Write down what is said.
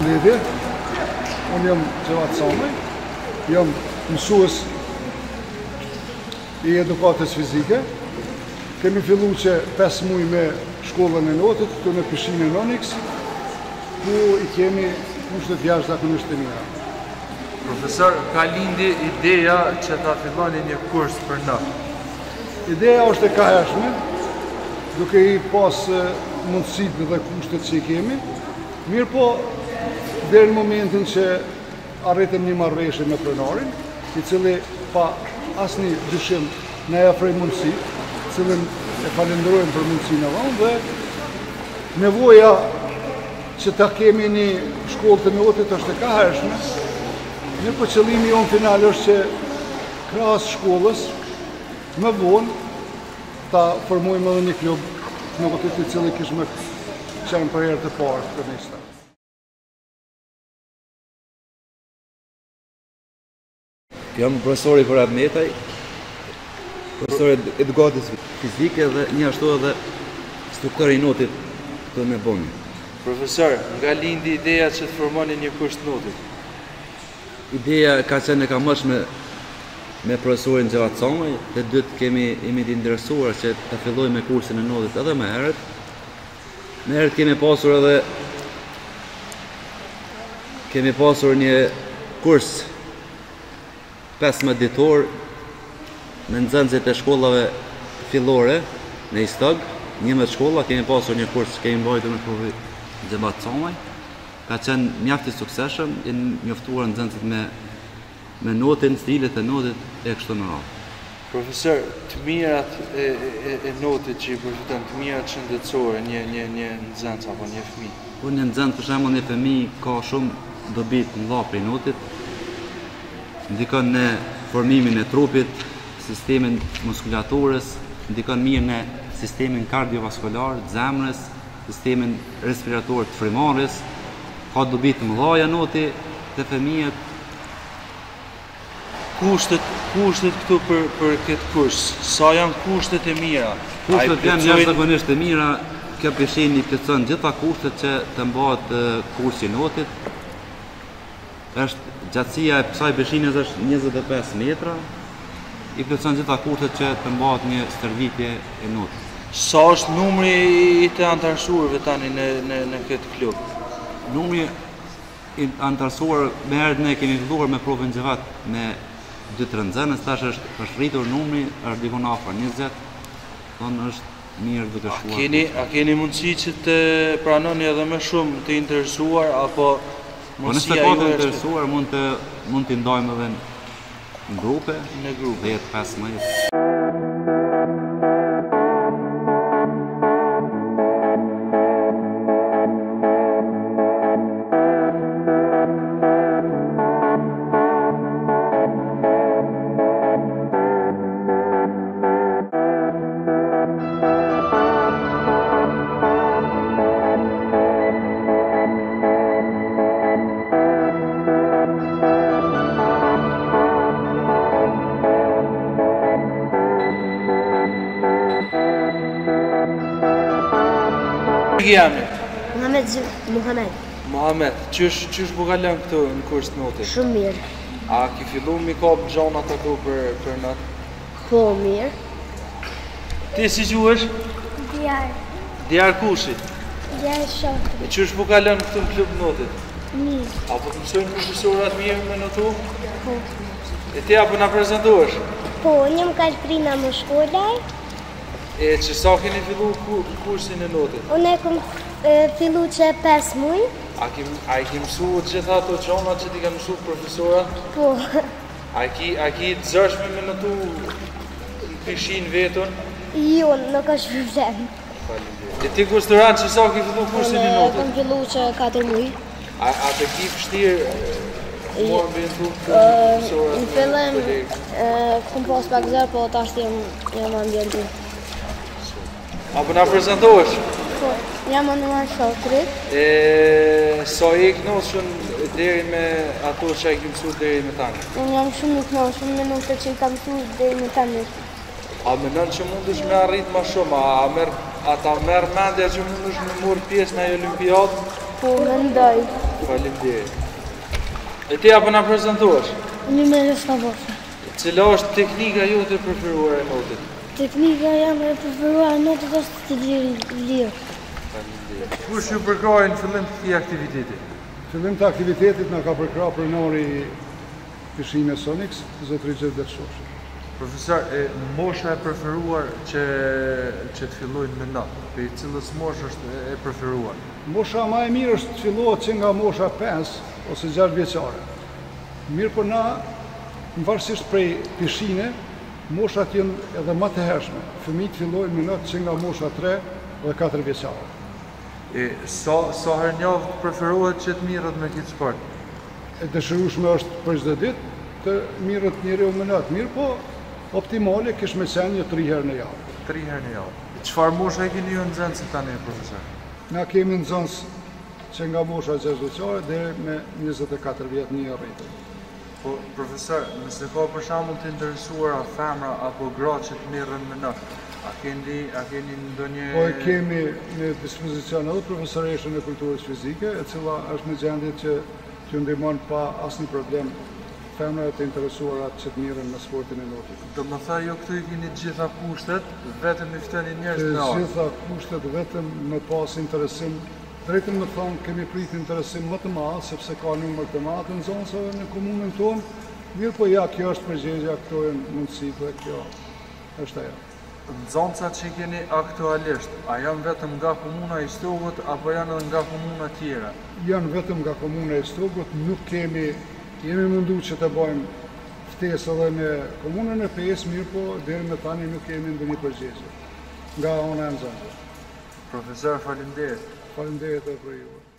përshëndetje. Unë jam Xhevat Samaj, jam mësues I edukatës fizike. Kemi fillu që 5 muaj me shkollën e notit, këtu në pishinën Onyx, ku I kemi kushtet jashtëzakonisht të mira. Profesor, ka lindi ideja që ta filloni një kurs për natë? Ideja është e kaheshme, duke I pas mundësitë dhe kushtet që I kemi, mirë po, deri në momentin që arritëm një marrëveshje me pronarin, I cili pa asnjë dyshim na ofroi mundësi, cilën e falenderojmë për mundësinë e dhënë dhe nevoja që ta kemi një shkollë të notit është e kaheshme, mirë po qëllimi jonë final është që krahas shkollës më vonë ta formojmë edhe një klub në notit I cili kishme qenë për herë të parë të nista. Jam profesori për Abmetaj, profesori edukatës fizike dhe një ashtu edhe instruktori I notit të me Boni. Profesor, nga lindi ideja që të formoni një kurs të notit? Ideja ka qenë e kamëshme me profesorin Xhevat Samaj, dhe dytë jemi të interesuar që të filloj me kursin e notit edhe më herët. Më herët kemi pasur një kurs 15 ditor me nxënësit e shkollave fillore në Istog, 11 shkolla, kemi pasur një kurs që kemi mbajtur me profesorin Xhevat Samaj. Ka qenë mjaft I suksesshëm, janë njoftuar nxënësit me notin, stilet e notit e kështu me radhë. Profesor, të mirat e notit që I përfiton, të mirat shëndetësore, një nxënës apo një fëmijë? Po një nxënës, për shembull, një fëmijë ka shumë dobi të mëdha prej notit, ndikon në formimin e trupit, sistemin muskulaturës, ndikon mirë në sistemin kardiovaskular, të zemrës, sistemin respirator të frymarrjes, ka dobi të mëdha noti te fëmijët. Kushtet këtu për këtë kurs, sa janë kushtet e mira? Kushtet janë jashtëzakonisht e mira, kjo pishinë I plotson gjitha kushtet që të mbahet kursi I notit. Gjatësia e kësaj pishinës është 25 metra, I plotson gjitha kushtet që të mbahet një stërvitje e notit. Sa është numri I të antarësuarve tani në këtë klub? Numri I antarësuar, me herët ne kemi filluar me profin Xhevat me 2-3 nxënës, tash është rritur numri, është dikon afër 20, thonë është mirë duke shkuar. A keni mundësi që të pranoni edhe më shumë të interesuar, apo nëse ka të interesuar, mund të ndajmë edhe në grupe, 10-15. Muhammed, qysh bu ka lënë këtu në kurs të notit? Shumë mirë. A ki fillu mi kap gjonat ato për natë? Po, mirë. Ti si quhesh? Djarë. Djarë kushi? Djarë shokri. E qysh bu ka lënë këtu në klub të notit? Mirë. Apo të mësojnë profesorat mirë me notu? Po. E ti apo na prezentohesh? Po, unë jam Kalprina më shkollaj. E që sa keni fillu kursin e notit? Unë e kom fillu që 5 muaj. A I ki mësu gjitha ato gjona që ti ka mësu profesorat? Po. A ki të zërshme me notu në pishin vetën? Jo, nuk është problem. E ti kusturan që sa ki fillu kursin e notit? Unë kom fillu që 4 muaj. A të ki pështirë mua ambientu profesorat? Në fillim kom pas pak zërë, po tash jam ambientu. Apo na prezentohesh? Po, jam Anuar Shokri. Sa I kënaqshëm deri me ato që I ke mësuar deri me tani? Unë jam shumë I kënaqur me minutët që I kam mësuar deri me tani. A mendon që mundesh me arrit më shumë? A merr mendja që mundesh me marr pjesë në Olimpiadë? Po, mendoj. Faleminderit. E ti apo na prezantohesh? Unë me Restabosa. Cila është teknika jote e preferuar e notit? Teknika jam e preferuar e notit është të lirë. Faleminderit. Kush ju përkrahej në fillim të këtij aktiviteti? Fillim të aktivitetit na ka përkrahur pronari pishinë Sonix, zotëri Xhedet Shoshi. Profesor, mosha e preferuar që të fillojnë me natë, për cilës mosh është e preferuar? Mosha ma e mirë është të fillohet që nga mosha 5 ose 6 vjeçare. Mirë po na, në varësisht prej pishine, moshat jenë edhe më të hershme. Fëmijët fillojnë me natë që nga mosha 3 dhe 4 vjeçare. Sa herë njavë preferohet që të mirët me këtë sport? E dëshirueshme është për çdo ditë të mirët njeriu me natë. Mirë po, optimale kish me qenë 3 herë në javë. 3 herë në javë. Çfarë mosha e keni ju në nxënës tani, profesor? Na kemi nxënës që nga mosha 6 vjeçare deri me 24 vjet një rritë. Po, profesor, nëse ka për shembull të interesuara femra apo gra që të merren me natë, a keni ndonjë... Po e kemi në dispozicion edhe profesoreshën e kulturës fizike, e cila është në gjendje që t'ju ndihmon pa asnjë problem femrat të interesuara që të mirën në sportin e notit. Do më tha, jo këtu i keni gjitha kushtet, vetëm i fteni njerëz me ardhmë. Gjitha kushtet vetëm me pas interesim, drejtën me thonë kemi prit interesim më të madh, sepse ka numër të madh të nxënësve në komunën tonë, mirë po ja, kjo është përgjegjja, këto janë mundësitë dhe kjo është ajo. Nxënësat që keni aktualisht, a janë vetëm nga komuna i Stogut apo janë edhe nga komuna tjera? Janë vetëm nga komuna i Stogut, nuk jemi mundu që të bëjmë ftesë edhe në komunën e Pesë, mirë po deri me tani nuk kemi ndonjë përgjigje nga ana e nxënësve. Profesor, faleminderit. Faleminderit edhe për ju.